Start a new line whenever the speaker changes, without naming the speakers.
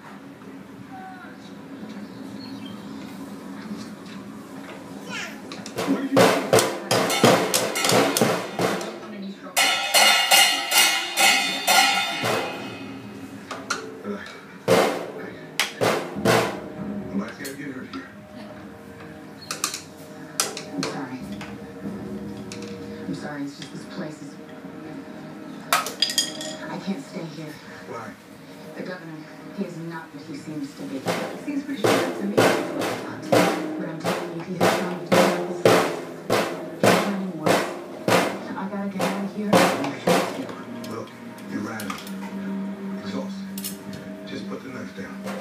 What are you doing? Relax. Nobody's gotta get hurt here.
I'm sorry. I'm sorry, it's just this place is... I can't stay here.
Why?
The governor, he is not what he seems to be. He seems pretty sure to me. But I'm telling you, he has shown me terrible things. He's turning worse. I gotta get out of here.
Look, you're rattled. Exhausted. Just put the knife down.